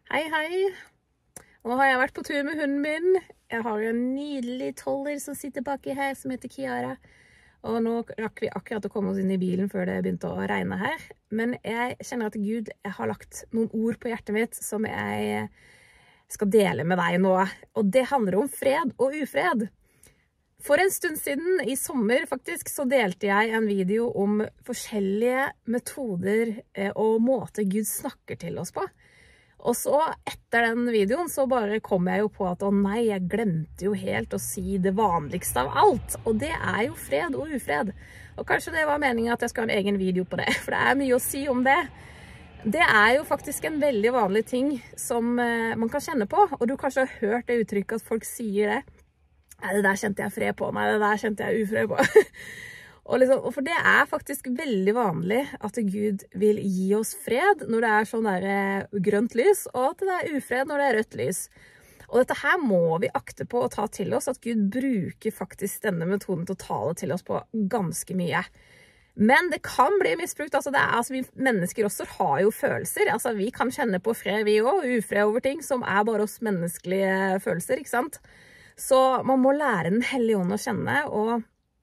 Hei, hei. Nå har jeg vært på tur med hunden min. Jeg har en nydelig toller som sitter baki her, som heter Kiara. Og nå rakk vi akkurat å komme oss inn i bilen før det begynte å regne her. Men jeg kjenner at Gud har lagt noen ord på hjertet mitt som jeg skal dele med deg nå. Og det handler om fred og ufred. For en stund siden, i sommer faktisk, så delte jeg en video om forskjellige metoder og måter Gud snakker til oss på. Og så etter den videoen så bare kom jeg jo på at å nei, jeg glemte jo helt å si det vanligste av alt. Og det er jo fred og ufred. Og kanskje det var meningen at jeg skal ha en egen video på det, for det er mye å si om det. Det er jo faktisk en veldig vanlig ting som man kan kjenne på. Og du kanskje har hørt det uttrykket at folk sier det. Nei, det der kjente jeg fred på. Nei, det der kjente jeg ufred på. Og for det er faktisk veldig vanlig at Gud vil gi oss fred når det er sånn der grønt lys, og at det er ufred når det er rødt lys. Og dette her må vi akte på å ta til oss, at Gud bruker faktisk denne metoden til å tale til oss på ganske mye. Men det kan bli misbrukt. Vi mennesker også har jo følelser. Vi kan kjenne på fred, vi også, ufred over ting som er bare oss menneskelige følelser, ikke sant? Så man må lære den hellige ånd å kjenne, og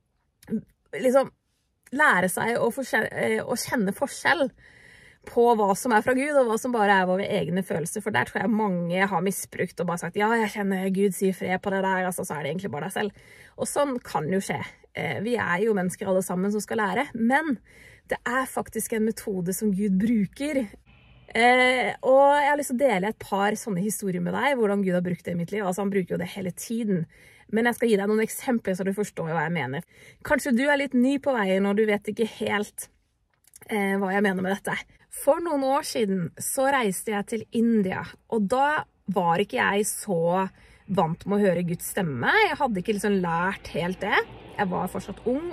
lære seg å kjenne forskjell på hva som er fra Gud, og hva som bare er våre egne følelser. For der tror jeg mange har misbrukt og bare sagt, ja, jeg kjenner Gud sier fred på det der, så er det egentlig bare deg selv. Og sånn kan jo skje. Vi er jo mennesker alle sammen som skal lære, men det er faktisk en metode som Gud bruker. Og jeg har lyst til å dele et par sånne historier med deg, hvordan Gud har brukt det i mitt liv. Han bruker jo det hele tiden. Men jeg skal gi deg noen eksempler så du forstår hva jeg mener. Kanskje du er litt ny på veien, og du vet ikke helt hva jeg mener med dette. For noen år siden så reiste jeg til India, og da var ikke jeg så vant med å høre Guds stemme. Jeg hadde ikke lært helt det. Jeg var fortsatt ung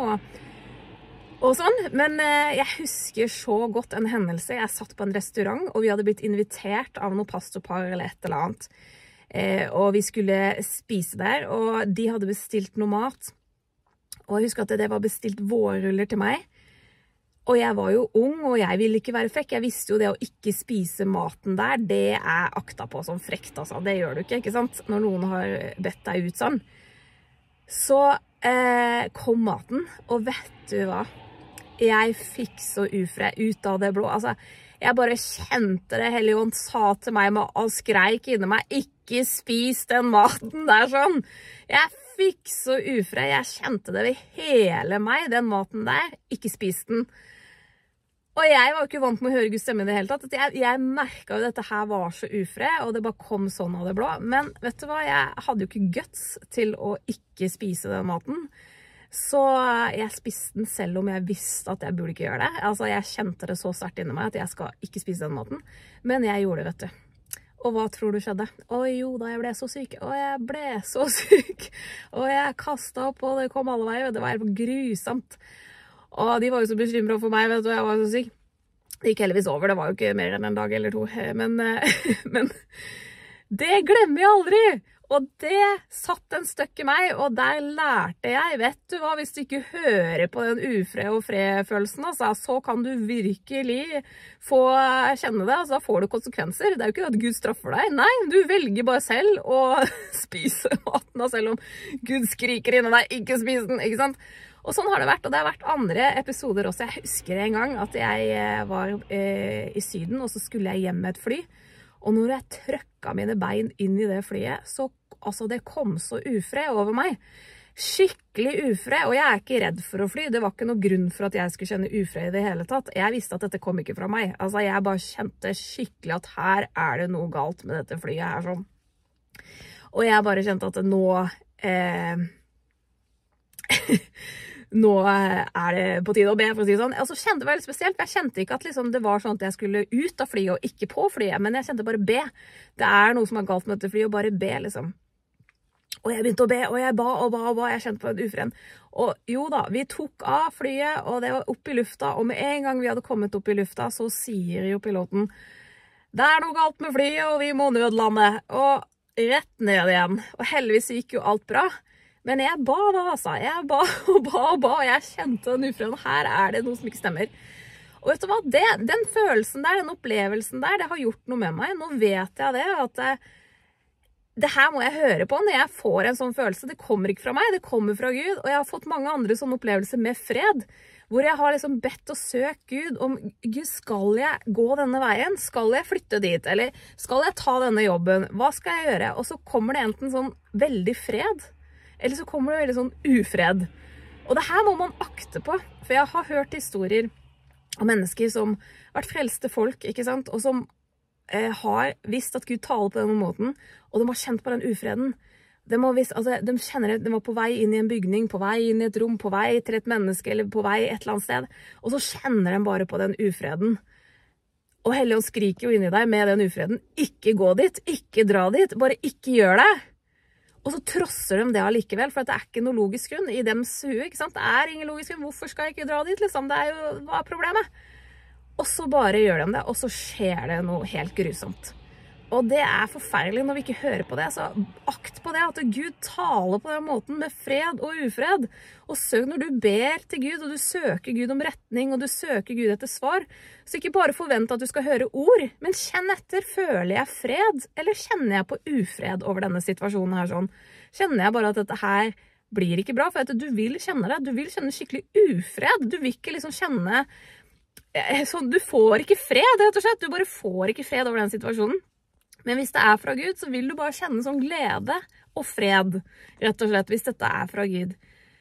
og sånn, men jeg husker så godt en hendelse. Jeg satt på en restaurant, og vi hadde blitt invitert av noen pastorpar eller et eller annet. Og vi skulle spise der, og de hadde bestilt noe mat. Og jeg husker at det var bestilt vårruller til meg. Og jeg var jo ung, og jeg ville ikke være frekk. Jeg visste jo det å ikke spise maten der, det er akta på som frekt, altså. Det gjør du ikke sant? Når noen har bedt deg ut sånn. Så kom maten, og vet du hva? Jeg fikk så ufred ut av det blå. Jeg bare kjente det hellige ånd sa til meg og skreik inni meg, ikke spis den maten der sånn. Jeg fikk så ufred, jeg kjente det ved hele meg, den maten der, ikke spis den. Og jeg var jo ikke vant med å høre Guds stemme i det hele tatt. Jeg merket jo dette her var så ufred, og det bare kom sånn av det blå. Men vet du hva, jeg hadde jo ikke guts til å ikke spise den maten. Så jeg spiste den selv om jeg visste at jeg burde ikke gjøre det. Jeg kjente det så sterkt inni meg at jeg skal ikke spise den maten. Men jeg gjorde det, vet du. Og hva tror du skjedde? Jo da, jeg ble så syk. Jeg ble så syk. Og jeg kastet opp, og det kom alle veier. Det var helt grusomt. Og de var jo så bekymret for meg, vet du, jeg var så syk. Det gikk heldigvis over, det var jo ikke mer enn en dag eller to. Men det glemmer jeg aldri! Og det satt en støkk i meg, og der lærte jeg, vet du hva, hvis du ikke hører på den ufred og fred-følelsen, så kan du virkelig få kjenne det, da får du konsekvenser. Det er jo ikke at Gud straffer deg, nei, du velger bare selv å spise maten, selv om Gud skriker inni deg, ikke spis den, ikke sant? Og sånn har det vært, og det har vært andre episoder også. Jeg husker en gang at jeg var i Syden, og så skulle jeg hjem med et fly, og når jeg trøkket mine bein inn i det flyet, så det kom så ufred over meg. Skikkelig ufred, og jeg er ikke redd for å fly. Det var ikke noe grunn for at jeg skulle kjenne ufred i det hele tatt. Jeg visste at dette kom ikke fra meg. Jeg bare kjente skikkelig at her er det noe galt med dette flyet her sånn. Og jeg bare kjente at nå nå er det på tide å be, for å si sånn. Og så kjente det veldig spesielt, for jeg kjente ikke at det var sånn at jeg skulle ut av flyet og ikke på flyet, men jeg kjente bare be. Det er noe som er galt med dette flyet, og bare be, Og jeg begynte å be, og jeg ba og ba og ba, jeg kjente på en ufred. Og jo da, vi tok av flyet, og det var opp i lufta, og med en gang vi hadde kommet opp i lufta, så sier jo piloten, det er noe galt med flyet, og vi må nødlande, og rett ned igjen. Og heldigvis gikk jo alt bra. Men jeg ba da, jeg ba og ba og ba, og jeg kjente den ufreden, her er det noe som ikke stemmer. Og vet du hva, den følelsen der, den opplevelsen der, det har gjort noe med meg. Nå vet jeg det, at det her må jeg høre på når jeg får en sånn følelse. Det kommer ikke fra meg, det kommer fra Gud. Og jeg har fått mange andre sånne opplevelser med fred, hvor jeg har liksom bedt og søkt Gud om, Gud, skal jeg gå denne veien? Skal jeg flytte dit? Eller skal jeg ta denne jobben? Hva skal jeg gjøre? Og så kommer det enten sånn veldig fred, eller så kommer det veldig sånn ufred. Og det her må man akte på, for jeg har hørt historier om mennesker som har vært frelste folk, ikke sant? Og som har visst at Gud taler på denne måten, og de har kjent på den ufreden. De kjenner at de var på vei inn i en bygning, på vei inn i et rom, på vei til et menneske, eller på vei et eller annet sted, og så kjenner de bare på den ufreden. Og Helligånd skriker jo inn i deg med den ufreden. Ikke gå dit, ikke dra dit, bare ikke gjør det. Og så trosser de det allikevel, for det ikke noe logisk grunn i dems hue, ikke sant? Det ingen logisk grunn, hvorfor skal jeg ikke dra dit, liksom? Det jo, hva problemet? Og så bare gjør de det, og så skjer det noe helt grusomt. Og det forferdelig når vi ikke hører på det, så akt på det, at Gud taler på den måten med fred og ufred. Og søk når du ber til Gud, og du søker Gud om retning, og du søker Gud etter svar, så ikke bare forvent at du skal høre ord, men kjenn etter, føler jeg fred, eller kjenner jeg på ufred over denne situasjonen her sånn? Kjenner jeg bare at dette her blir ikke bra, for at du vil kjenne det, du vil kjenne skikkelig ufred, du vil ikke liksom kjenne, sånn, du får ikke fred, rett og slett, du bare får ikke fred over den situasjonen. Men hvis det fra Gud, så vil du bare kjenne sånn glede og fred, rett og slett, hvis dette fra Gud.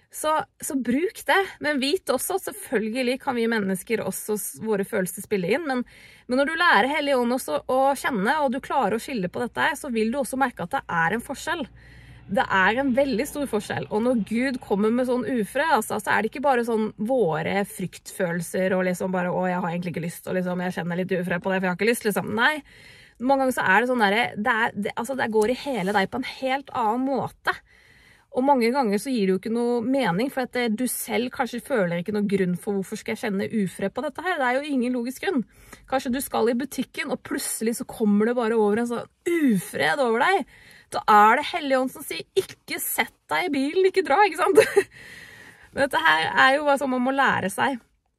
Så bruk det, men vit også, selvfølgelig kan vi mennesker også våre følelser spille inn, men når du lærer Helligånd også å kjenne, og du klarer å skille på dette, så vil du også merke at det en forskjell. Det en veldig stor forskjell, og når Gud kommer med sånn ufred, altså, så det ikke bare sånn våre fryktfølelser, og liksom bare, å, jeg har egentlig ikke lyst, og liksom, jeg kjenner litt ufred på det, for jeg har ikke lyst, liksom. Nei, mange ganger så det sånn der, det går i hele deg på en helt annen måte. Og mange ganger så gir det jo ikke noe mening, for at du selv kanskje føler ikke noe grunn for hvorfor skal jeg kjenne ufred på dette her. Det jo ingen logisk grunn. Kanskje du skal i butikken, og plutselig så kommer det bare over en sånn ufred over deg. Da det Helligånd som sier, ikke sett deg i bilen, ikke dra, ikke sant? Men dette her jo bare sånn man må lære seg.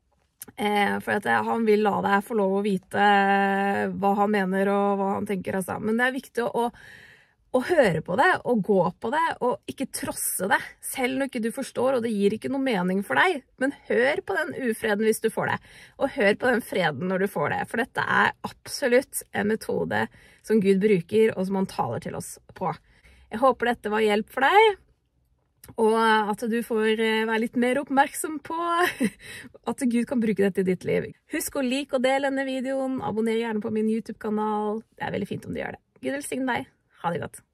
For at han vil la deg få lov å vite hva han mener og hva han tenker. Altså. Men det viktig å høre på det, og gå på det, og ikke trosse det, selv når ikke du forstår, og det gir ikke noe mening for deg. Men hør på den ufreden hvis du får det, og hør på den freden når du får det, for dette absolutt en metode som Gud bruker, og som han taler til oss på. Jeg håper dette var hjelp for deg, og at du får være litt mer oppmerksom på at Gud kan bruke dette i ditt liv. Husk å like og dele denne videoen, abonner gjerne på min YouTube-kanal. Det veldig fint om du gjør det. Gud velsigne deg. Ha det godt.